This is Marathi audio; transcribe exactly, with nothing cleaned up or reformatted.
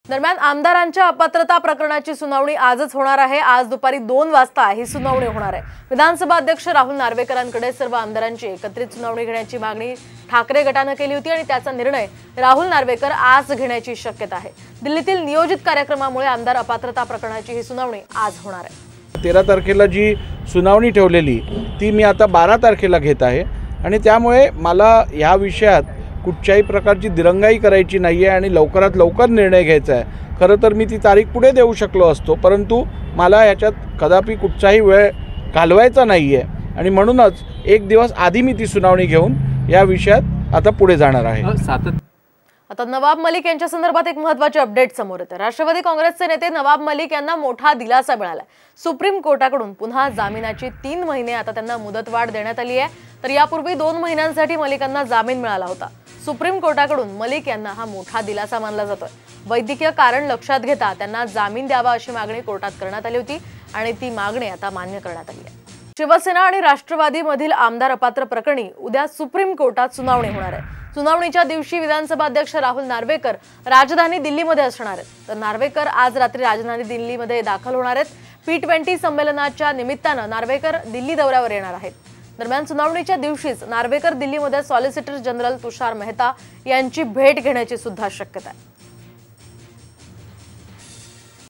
दरम्यान आमदारांच्या अपात्रता प्रकरणाची सुनावणी आजच होणार आहे। आज दुपारी दोन वाजता ही सुनावणी होणार आहे। विधानसभा अध्यक्ष राहुल नार्वेकरांकडे सर्व आमदारांची एकत्रित सुनावणी घेण्याची मागणी ठाकरे गटाने केली होती आणि त्याचा निर्णय राहुल नार्वेकर आज घेण्याची शक्यता आहे। दिल्लीतील नियोजित कार्यक्रमामुळे आमदार अपात्रता प्रकरणाची ही सुनावणी आज होणार आहे। तेरा तारखेला जी सुनावणी ठेवलेली ती मी आता बारा तारखेला घेत आहे आणि त्यामुळे मला या विषयात कुठच्याही प्रकारची दिरंगाई करायची नाही आहे आणि लवकरात लवकर निर्णय घ्यायचा आहे। खरं तर मी ती तारीख पुढे देऊ शकलो असतो, परंतु मला याच्यात कदापि कुठचाही वेळ घालवायचा नाही आहे आणि म्हणूनच एक दिवस आधी मी ती सुनावणी घेऊन या विषयात आता पुढे जाणार आहे। आता नवाब मलिक यांच्या संदर्भात एक महत्त्वाचे अपडेट समोर येते। राष्ट्रवादी काँग्रेसचे नेते नवाब मलिक यांना मोठा दिलासा मिळाला। सुप्रीम कोर्टाकडून पुन्हा जामिनाची तीन महिने आता त्यांना मुदतवाढ देण्यात आली आहे। तर यापूर्वी दोन महिन्यांसाठी मलिकांना जामीन मिळाला होता। सुप्रीम कोर्टाकडून मलिक यांना हा मोठा दिलासा मानला जातोय। वैद्यकीय कारण लक्षात घेता त्यांना जामीन द्यावा अशी मागणी कोर्टात करण्यात आली होती आणि ती मागणी आता मान्य करण्यात आली आहे। शिवसेना आणि राष्ट्रवादीमधील आमदार अपात्र प्रकरणी उद्या सुप्रीम कोर्टात सुनावणी होणार आहे। सुनावणीच्या दिवशी विधानसभा अध्यक्ष राहुल नार्वेकर राजधानी दिल्लीमध्ये असणार आहेत। तर नार्वेकर आज रात्री राजधानी दिल्लीमध्ये दाखल होणार आहेत। पी ट्वेंटी संमेलनाच्या निमित्तानं नार्वेकर दिल्ली दौऱ्यावर येणार आहेत। दरम्यान सुनावणीच्या दिवशीच नार्वेकर दिल्लीमध्ये सॉलिसिटर जनरल तुषार मेहता यांची भेट घेण्याची सुद्धा शक्यता आहे।